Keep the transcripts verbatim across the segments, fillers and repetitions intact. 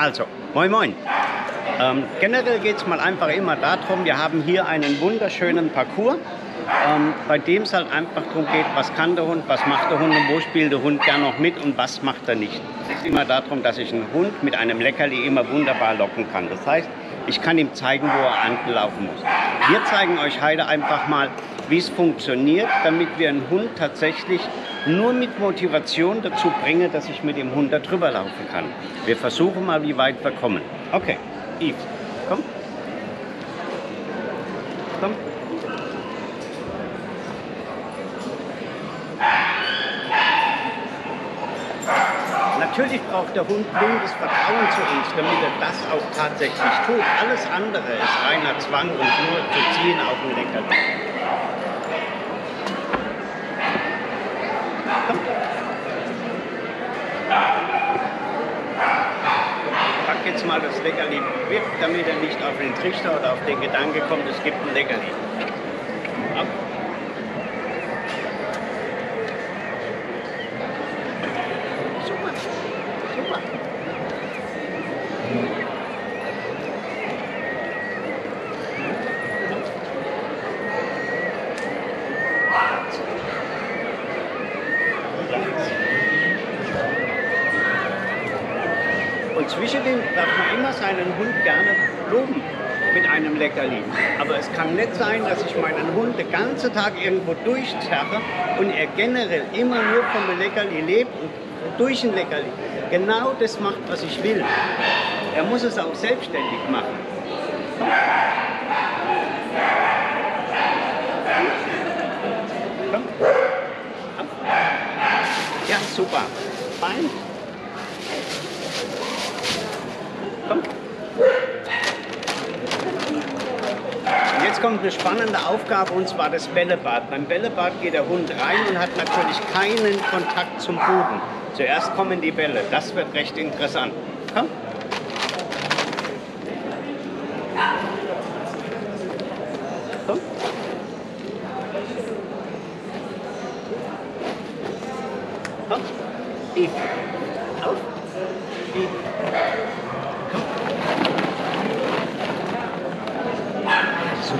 Also, moin moin. Ähm, generell geht es mal einfach immer darum, wir haben hier einen wunderschönen Parcours, ähm, bei dem es halt einfach darum geht, was kann der Hund, was macht der Hund und wo spielt der Hund gern noch mit und was macht er nicht. Es geht immer darum, dass ich einen Hund mit einem Leckerli immer wunderbar locken kann. Das heißt, ich kann ihm zeigen, wo er anlaufen muss. Wir zeigen euch heute einfach mal, wie es funktioniert, damit wir einen Hund tatsächlich nur mit Motivation dazu bringen, dass ich mit dem Hund da drüber laufen kann. Wir versuchen mal, wie weit wir kommen. Okay, Yves, komm. Komm. Natürlich braucht der Hund blindes Vertrauen zu uns, damit er das auch tatsächlich tut. Alles andere ist reiner Zwang und nur zu ziehen auf den Leckerli. Komm. Pack jetzt mal das Leckerli weg, damit er nicht auf den Trichter oder auf den Gedanke kommt, es gibt ein Leckerli. Ab. Super, super. Und zwischendrin darf man immer seinen Hund gerne loben mit einem Leckerli. Aber es kann nicht sein, dass ich meinen Hund den ganzen Tag irgendwo durchzerre und er generell immer nur vom Leckerli lebt und durch ein Leckerli genau das macht, was ich will. Er muss es auch selbstständig machen. Komm. Komm. Ja, super. Fein. Komm. Und jetzt kommt eine spannende Aufgabe, und zwar das Bällebad. Beim Bällebad geht der Hund rein und hat natürlich keinen Kontakt zum Boden. Zuerst kommen die Bälle. Das wird recht interessant. Komm. Komm. Komm. Yves. Auf. Yves. Komm. Super.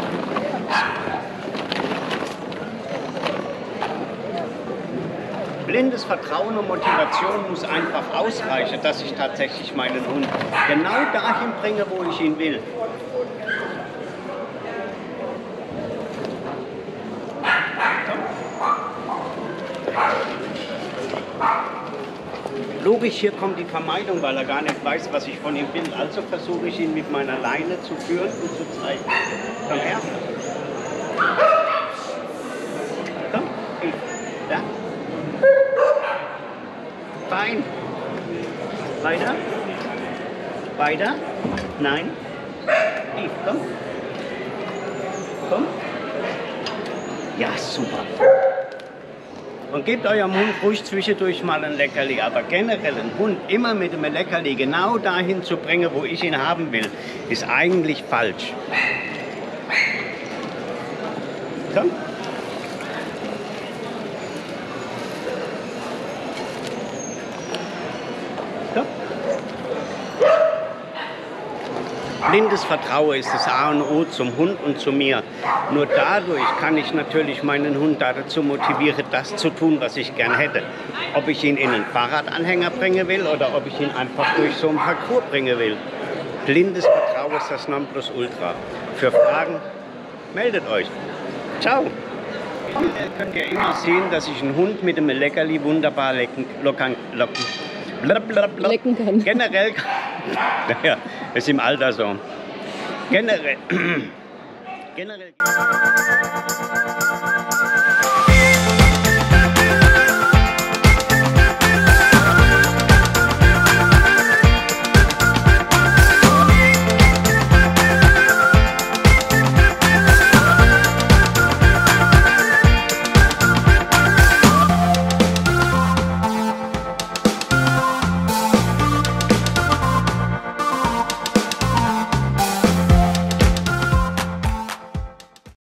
Blindes Vertrauen und Motivation muss einfach ausreichen, dass ich tatsächlich meinen Hund genau dahin bringe, wo ich ihn will. Logisch, hier kommt die Vermeidung, weil er gar nicht weiß, was ich von ihm will. Also versuche ich ihn mit meiner Leine zu führen und zu zeigen. Komm her. Komm. Da. Fein. Weiter. Weiter. Nein. Yves, komm. Komm. Ja, super. Und gebt eurem Hund ruhig zwischendurch mal ein Leckerli. Aber generell einen Hund immer mit einem Leckerli genau dahin zu bringen, wo ich ihn haben will, ist eigentlich falsch. Komm. Komm. Blindes Vertrauen ist das A und O zum Hund und zu mir. Nur dadurch kann ich natürlich meinen Hund dazu motivieren, das zu tun, was ich gern hätte. Ob ich ihn in einen Fahrradanhänger bringen will oder ob ich ihn einfach durch so einen Parcours bringen will. Blindes Vertrauen ist das Nonplusultra. Für Fragen meldet euch. Ciao! Hier könnt ihr immer sehen, dass ich einen Hund mit einem Leckerli wunderbar lecken, lockern, locken. Blablabla. Lecken kann. Generell, naja, ist im Alter so. Generell, generell.